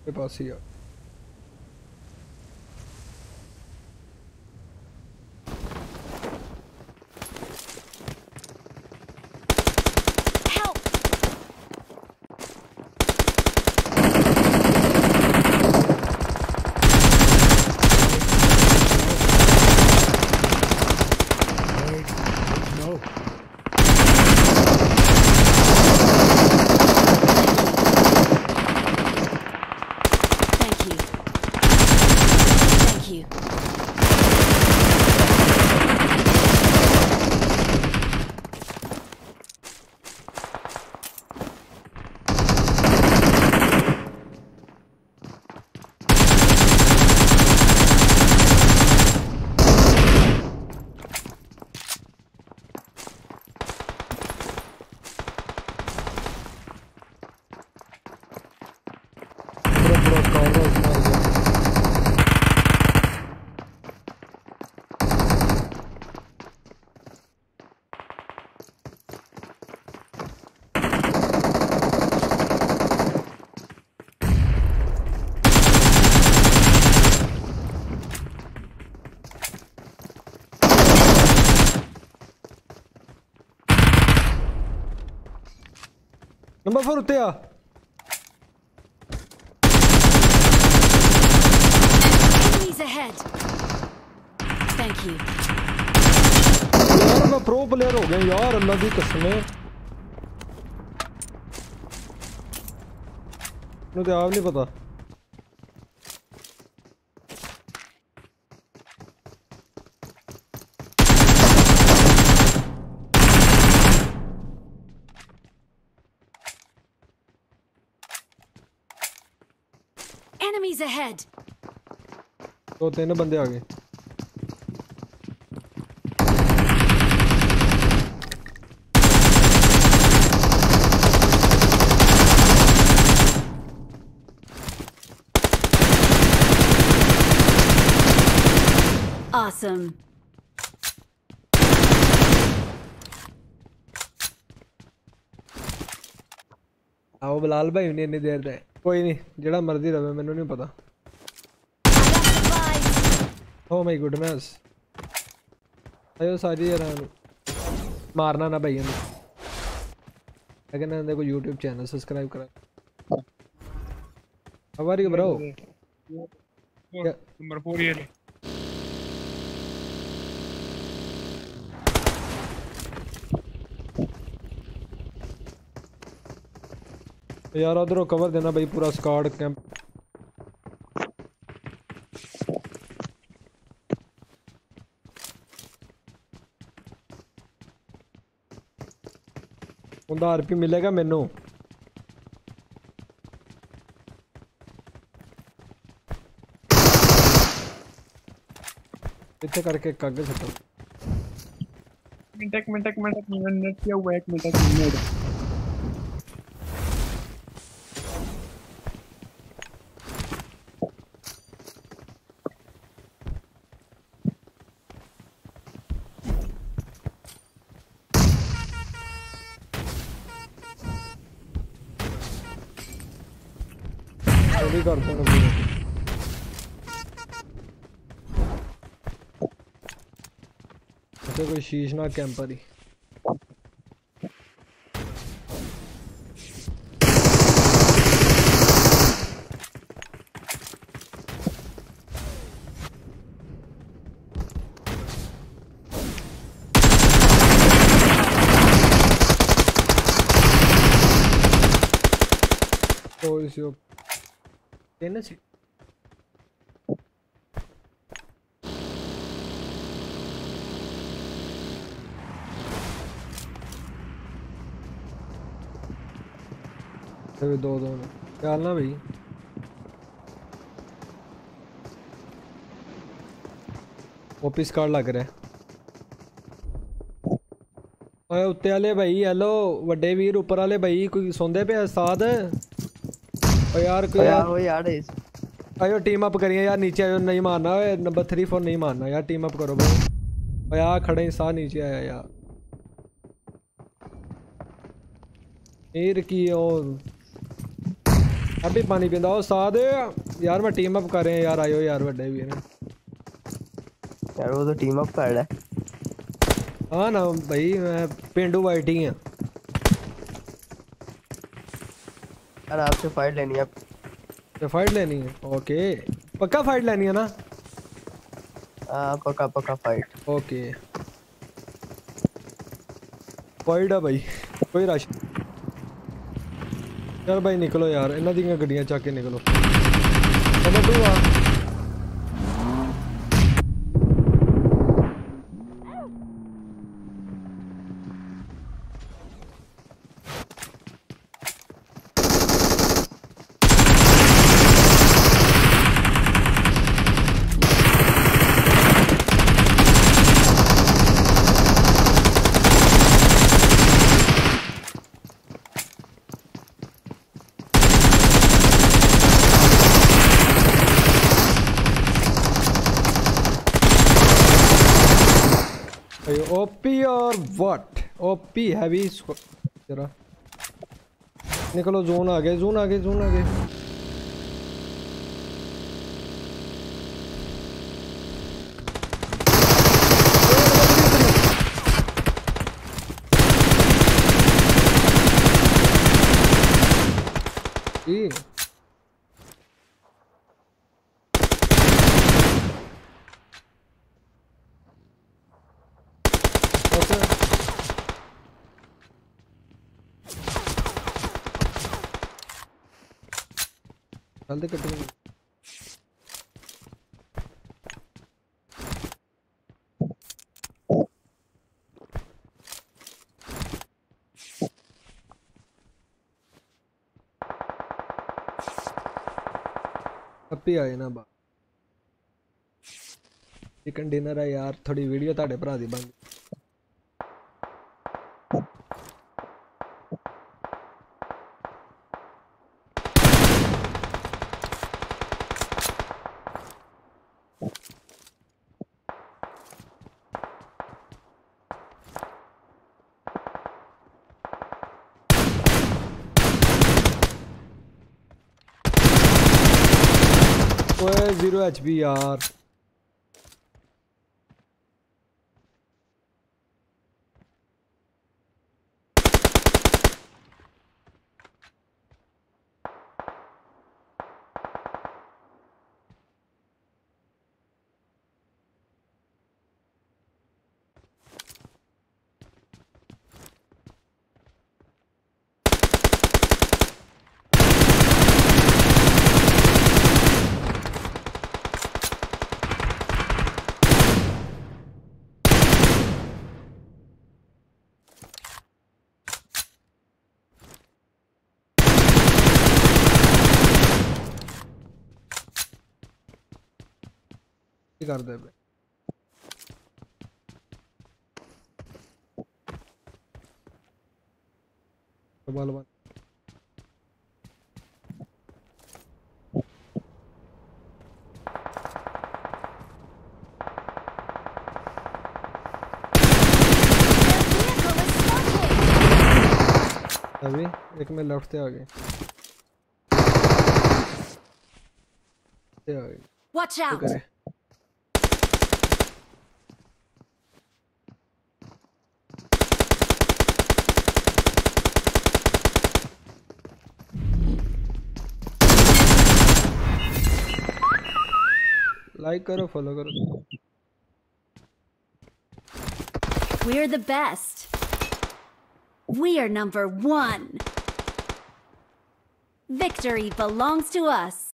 के पास ही है। नंबर 4 उत्ते आ यार मैं प्रो प्लेयर हो गया यार अल्लाह की कसम है मुझे आप नहीं पता Enemies ahead. तो 3 बंदे आ गए Awesome. आओ बिलाल भाई ने इतनी देर तक कोई नहीं जेड़ा मर्जी रहे मैंने नहीं पता ओ माय गुडनेस आयो सारी यार मारना ना भाई लेकिन ना देखो YouTube चैनल सब्सक्राइब करा how are you bro number 4 ये यार उधर कवर देना भाई पूरा स्क्वाड कैंप उनका आरपी मिलेगा मेनू इतने करके कागज हटो मिनट किया हुआ 1 मिनट करता हूँ अच्छा कोई शीशनाक कैंपर ही तो इसी देना चाहिए दो डालना भाई ऑफिस कार्ड लग रहा है ओए उत्ते वाले भाई हेलो वड्डे वीर ऊपर वाले भाई कोई सोंदे पे साथ ओ यार कोई यार आयो टीम अप करिए यार नीचे आयो नहीं मारना ओए नंबर 3 4 नहीं मारना यार टीम अप करो भाई ओ यार खड़े ही साथ नीचे आया यार हीर की और अभी पानी पींदा हो साथ यार मैं टीम अप कर रहे हैं यार आयो यार बड़े वीर यार वो तो टीम अप कर रहा है। हाँ ना भाई मैं पेंडू वाइट ही हैं यार आपसे फाइट लेनी है। तो फाइट लेनी है ओके पक्का फाइट लेनी है ना पक्का पक्का फाइट ओके फाइट है भाई कोई रश यार भाई निकलो यार इन्हां दी गड्डियां चक के निकलो नंबर 2 आ ओपी और व्हाट ओपी हैवी जरा निकलो जोन आ गए जोन आ गए जोन आ गए चल दे कट अपी आए ना बा चिकन डिनर है यार थोड़ी वीडियो ताड़े भरा दी बन ओए 0 HP यार कर दे बे बाल बाल अभी एक में लेफ्ट से आ गए Watch out! करे लाइक करो फॉलो करो We're the best. We are number 1. Victory belongs to us.